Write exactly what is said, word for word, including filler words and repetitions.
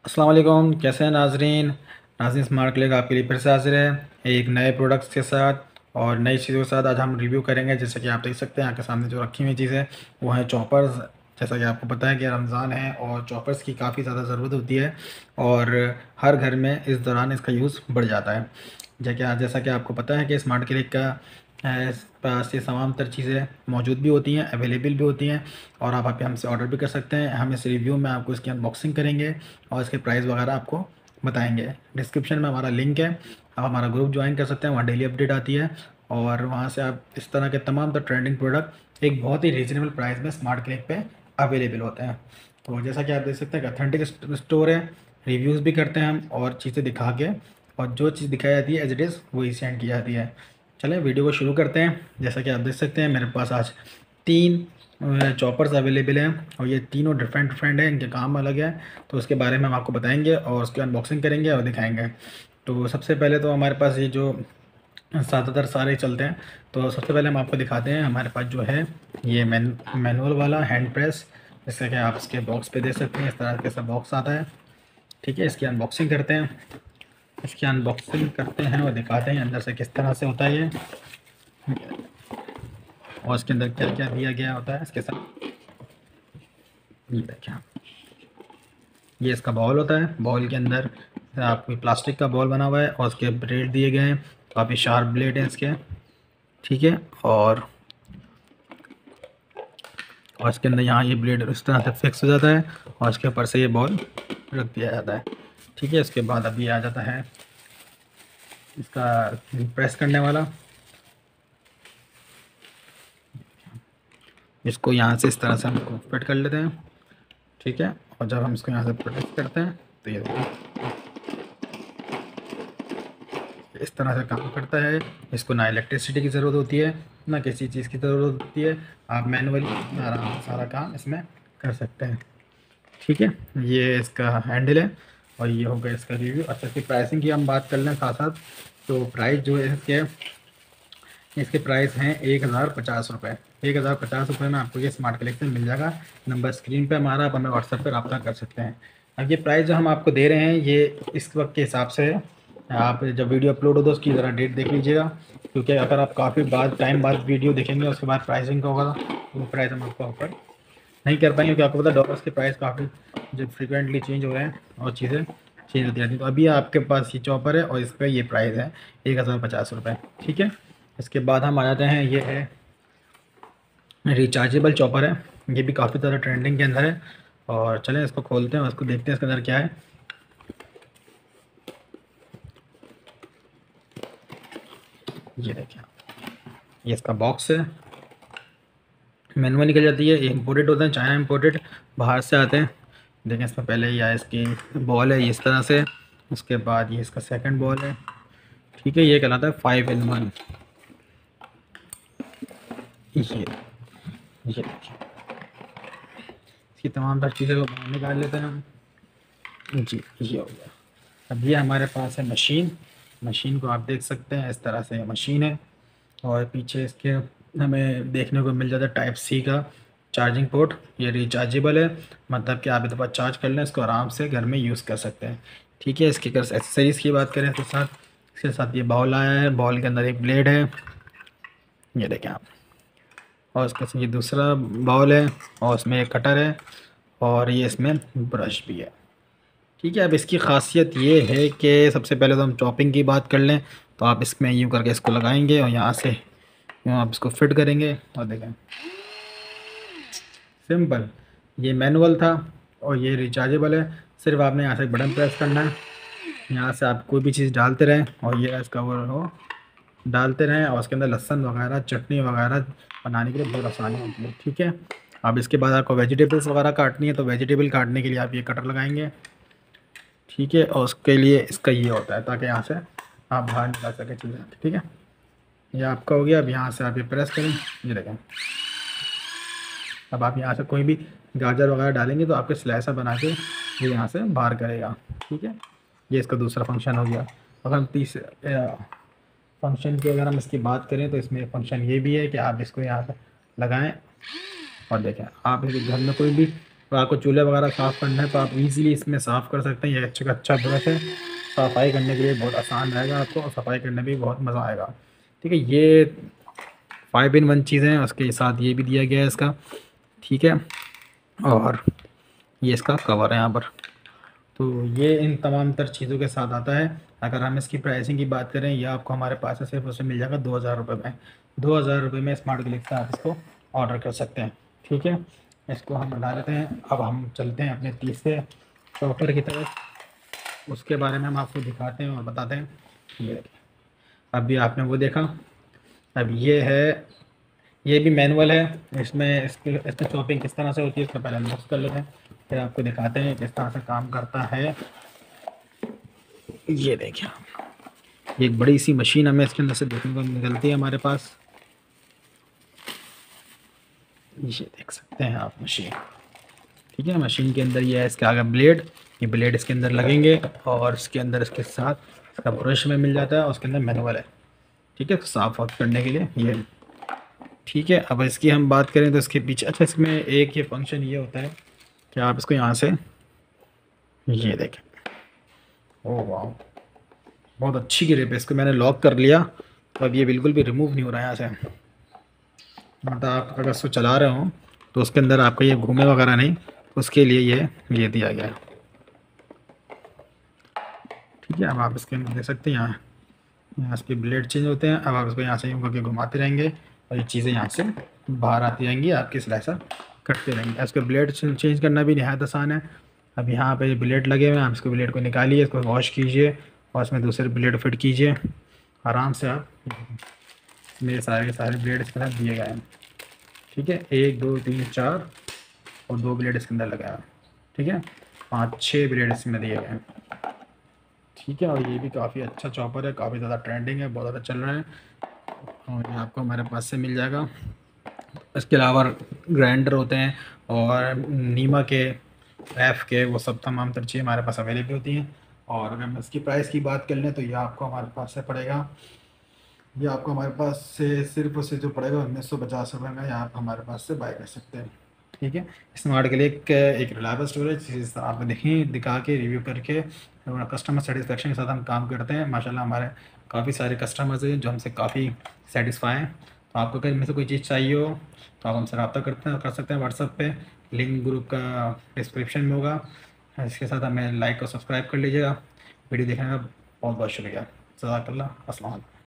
अस्सलाम वालेकुम, कैसे हैं नाजरीन। नाजरीन स्मार्ट क्लिक आपके लिए फिर से हाजिर है एक नए प्रोडक्ट्स के साथ और नई चीज़ों के साथ। आज हम रिव्यू करेंगे। जैसे कि आप देख सकते हैं आपके सामने जो रखी हुई चीज़ है वो है चॉपर्स। जैसा कि आपको पता है कि रमज़ान है और चॉपर्स की काफ़ी ज़्यादा ज़रूरत होती है और हर घर में इस दौरान इसका यूज़ बढ़ जाता है। जैसा जैसा कि आपको पता है कि स्मार्ट क्लिक का अ, इस पास ये तमाम तर चीज़ें मौजूद भी होती हैं, अवेलेबल भी होती हैं और आप आप हमसे ऑर्डर भी कर सकते हैं। हम इस रिव्यू में आपको इसकी अनबॉक्सिंग करेंगे और इसके प्राइस वगैरह आपको बताएंगे। डिस्क्रिप्शन में हमारा लिंक है, आप हमारा ग्रुप ज्वाइन कर सकते हैं, वहाँ डेली अपडेट आती है और वहाँ से आप इस तरह के तमाम तर ट्रेंडिंग प्रोडक्ट एक बहुत ही रीज़नेबल प्राइस में स्मार्ट क्लिक पे अवेलेबल होते हैं। तो जैसा कि आप देख सकते हैं, अथेंटिक स्टोर है, रिव्यूज़ भी करते हैं हम और चीज़ें दिखा के, और जो चीज़ दिखाई जाती है एज इट इज़ वही सेंड की जाती है। चलें वीडियो को शुरू करते हैं। जैसा कि आप देख सकते हैं मेरे पास आज तीन चॉपर्स अवेलेबल हैं और ये तीनों डिफरेंट डिफरेंट हैं, इनके काम अलग है। तो उसके बारे में हम आपको बताएंगे और उसकी अनबॉक्सिंग करेंगे और दिखाएंगे। तो सबसे पहले तो हमारे पास ये जो ज़्यादातर सारे चलते हैं, तो सबसे पहले हम आपको दिखाते हैं। हमारे पास जो है ये मैन मैनुअल वाला हैंड प्रेस, जैसे कि आप इसके बॉक्स पे देख सकते हैं, इस तरह के सब बॉक्स आता है। ठीक है, इसकी अनबॉक्सिंग करते हैं। इसकी अनबॉक्सिंग करते हैं और दिखाते हैं अंदर से किस तरह से होता है ये, और इसके अंदर क्या क्या दिया गया होता है इसके साथ। ये देखें आप, ये इसका बॉल होता है। बॉल के अंदर आपको प्लास्टिक का बॉल बना हुआ है और उसके ब्लेड दिए गए हैं, काफ़ी शार्प ब्लेड हैं इसके। ठीक है, और और इसके अंदर यहाँ ये ब्लेड इस तरह से फिक्स हो जाता है और इसके ऊपर से ये बॉल रख दिया जाता है। ठीक है, इसके बाद अब ये आ जाता है इसका प्रेस करने वाला। इसको यहाँ से इस तरह से हम फिट कर लेते हैं। ठीक है, और जब हम इसको यहाँ से प्रेस करते हैं तो ये देखिए इस तरह से काम करता है। इसको ना इलेक्ट्रिसिटी की ज़रूरत होती है ना किसी चीज़ की ज़रूरत होती है, आप मैनुअली आराम से सारा काम इसमें कर सकते हैं। ठीक है, ये इसका हैंडल है और ये हो गया इसका रिव्यू। अच्छा, इसकी प्राइसिंग की हम बात कर लें साथ साथ, तो प्राइस जो है इसके इसके प्राइस हैं एक हज़ार पचास रुपये। एक हज़ार पचास रुपये में आपको ये स्मार्ट कलेक्शन मिल जाएगा। नंबर स्क्रीन पे हमारा, आप हमें व्हाट्सएप पर रब्ता कर सकते हैं। अब ये प्राइस जो हम आपको दे रहे हैं ये इस वक्त के हिसाब से है। आप जब वीडियो अपलोड हो तो उसकी ज़रा डेट देख लीजिएगा, क्योंकि अगर आप काफ़ी बाद टाइम बाद वीडियो देखेंगे उसके बाद प्राइसिंग का होगा तो वो प्राइस हम आपको ऑफर नहीं कर पाएंगे, क्योंकि आपको पता है डॉलर्स के प्राइस काफ़ी जो फ्रिक्वेंटली चेंज हो रहे हैं और चीज़ें चेंज होती रहती हैं। तो अभी आपके पास ये चॉपर है और इस पर ये प्राइस है एक हज़ार पचास रुपये। ठीक है, इसके बाद हम आ जाते हैं, ये है रिचार्जेबल चॉपर है। ये भी काफ़ी ज़्यादा ट्रेंडिंग के अंदर है और चलें इसको खोलते हैं और इसको देखते हैं इसके अंदर क्या है। ये देखिए, ये इसका बॉक्स है। मैनुअल निकल जाती है, ये इम्पोर्टेड होते हैं, चाइना इम्पोर्टेड बाहर से आते हैं। देखें इसमें पहले ये इसकी बॉल है, ये इस तरह से। उसके बाद ये इसका सेकंड बॉल है। ठीक है, ये कहलाता है फाइव इन वन। ये ये देखिए, इसकी तमाम तर चीज़ें को बाहर निकाल लेते हैं हम। जी, ये हो गया। अब ये हमारे पास है मशीन। मशीन को आप देख सकते हैं, इस तरह से मशीन है और पीछे इसके हमें देखने को मिल जाता है टाइप सी का चार्जिंग पोर्ट। ये रिचार्जेबल है, मतलब कि आप इधर पर चार्ज कर लें, इसको आराम से घर में यूज़ कर सकते हैं। ठीक है, इसकी अगर एक्सेसरीज़ की बात करें तो साथ इसके साथ ये बॉल आया है। बॉल के अंदर एक ब्लेड है, ये देखें आप, और इसके साथ ये दूसरा बॉल है और उसमें एक कटर है और ये इसमें ब्रश भी है। ठीक है, अब इसकी ख़ासियत ये है कि सबसे पहले तो हम चॉपिंग की बात कर लें, तो आप इसमें यूँ करके इसको लगाएंगे और यहाँ से यूँ आप इसको फिट करेंगे और देखें सिंपल। ये मैनुअल था और ये रिचार्जेबल है। सिर्फ आपने यहाँ से बटन प्रेस करना है, यहाँ से आप कोई भी चीज़ डालते रहें और ये इसका वो हो डालते रहें और उसके अंदर लहसुन वगैरह चटनी वगैरह बनाने के लिए बहुत आसानी होती है। ठीक है, अब इसके बाद आपको वेजिटेबल्स वगैरह काटनी है तो वेजिटेबल काटने के लिए आप ये कटर लगाएंगे। ठीक है, और उसके लिए इसका ये होता है ताकि यहाँ से आप बाहर निकाल सकें चीज़ें। ठीक है, ये आपका हो गया। अब यहाँ से आप ये प्रेस करें, ये देखें, अब आप यहाँ से कोई भी गाजर वगैरह डालेंगे तो आपके स्लाइसर बना के ये यहाँ से बाहर करेगा। ठीक है, ये इसका दूसरा फंक्शन हो गया। अगर हम तीस फंक्शन की अगर हम इसकी बात करें तो इसमें फंक्शन ये भी है कि आप इसको यहाँ पर लगाएं और देखें, आप इस घर में कोई भी तो आपको चूल्हे वगैरह साफ़ करना है तो आप इजीली इसमें साफ़ कर सकते हैं। ये अच्छा अच्छा ब्रश है, सफाई करने के लिए बहुत आसान रहेगा आपको और सफाई करने में भी बहुत मज़ा आएगा। ठीक है, ये फाइव इन वन चीज़ें हैं, उसके साथ ये भी दिया गया है इसका। ठीक है, और ये इसका कवर है यहाँ पर। तो ये इन तमाम तर चीज़ों के साथ आता है। अगर हम इसकी प्राइसिंग की बात करें, ये आपको हमारे पास से सिर्फ उसे मिल जाएगा दो हज़ार रुपये में। दो हज़ार रुपये में स्मार्ट ग्लिक्स का आप इसको ऑर्डर कर सकते हैं। ठीक है, इसको हम बढ़ा लेते हैं। अब हम चलते हैं अपने तीसरे टॉपर की तरफ, उसके बारे में हम आपको दिखाते हैं और बताते हैं। ये देखिए, अभी आपने वो देखा, अब ये है, ये भी मैनुअल है। इसमें इसके इसमें शॉपिंग किस तरह से होती है इसको पहले अनबॉक्स कर लेते हैं, फिर आपको दिखाते हैं किस तरह से काम करता है। ये देखिए, ये एक बड़ी सी मशीन हमें इसके अंदर से देखने को निकलती है हमारे पास। ये देख सकते हैं आप मशीन। ठीक है, मशीन के अंदर ये है इसके आगे ब्लेड, ये ब्लेड इसके अंदर लगेंगे और इसके अंदर इसके साथ इसका ब्रश में मिल जाता है और उसके अंदर मैनुअल है। ठीक है, साफ वाफ करने के लिए ये। ठीक है, अब इसकी हम बात करें तो इसके पीछे, अच्छा इसमें एक ये फंक्शन ये होता है कि आप इसको यहाँ से, ये देखें, ओह वाह, बहुत अच्छी ग्रिप है। इसको मैंने लॉक कर लिया तो अब ये बिल्कुल भी रिमूव नहीं हो रहा है यहाँ से। मतलब आप अगर इसको चला रहे हो तो उसके अंदर आपका ये घूमे वगैरह नहीं, उसके लिए ये ये दिया गया है। ठीक है, अब आप इसके अंदर देख सकते हैं, यहाँ यहाँ इसके ब्लेड चेंज होते हैं। अब आप इसको यहाँ से यूँ करके घुमाते रहेंगे और ये चीज़ें यहाँ से बाहर आती रहेंगी, आपके स्लाइसर कटते रहेंगे। इसके ब्लेड चेंज करना भी नहायत आसान है। अब यहाँ पे ब्लेड लगे हुए हैं, आप इसको ब्लेड को निकालिए, इसको वॉश कीजिए और इसमें दूसरे ब्लेड फिट कीजिए आराम से। आप, मेरे सारे के सारे ब्लेड इसके साथ दिए गए हैं। ठीक है, एक दो तीन चार और दो ब्लेड इसके अंदर लगा है। ठीक है, पाँच छः ब्लेड इसमें दिए गए हैं। ठीक है, और ये भी काफ़ी अच्छा चॉपर है, काफ़ी ज़्यादा ट्रेंडिंग है, बहुत ज़्यादा चल रहा है और ये आपको हमारे पास से मिल जाएगा। इसके अलावा ग्राइंडर होते हैं और नीमा के, एफ के, वो सब तमाम तर चीज़ें हमारे पास अवेलेबल होती हैं। और अगर हम इसकी प्राइस की बात कर लें तो ये आपको हमारे पास से पड़ेगा, ये आपको हमारे पास से सिर्फ उससे जो पड़ेगा उन्नीस सौ पचास रुपये में, आप हमारे पास से बाय कर सकते हैं। ठीक है, स्मार्ट के लिए एक, एक रिलायबल स्टोरेज, चीज़ आप देखें, दिखा के रिव्यू करके कस्टमर सेटिस्फेक्शन के साथ हम काम करते हैं। माशाल्लाह हमारे काफ़ी सारे कस्टमर्स हैं जो हमसे काफ़ी सेटिस्फाई हैं। तो आपको अगर इनमें से कोई चीज़ चाहिए हो तो आप हमसे रब्ता करते हैं कर सकते हैं व्हाट्सएप पे, लिंक ग्रुप का डिस्क्रिप्शन में होगा। इसके साथ हमें लाइक और सब्सक्राइब कर लीजिएगा। वीडियो देखने का बहुत बहुत शुक्रिया। जज़ाकल्लाह। अस्सलाम वालेकुम।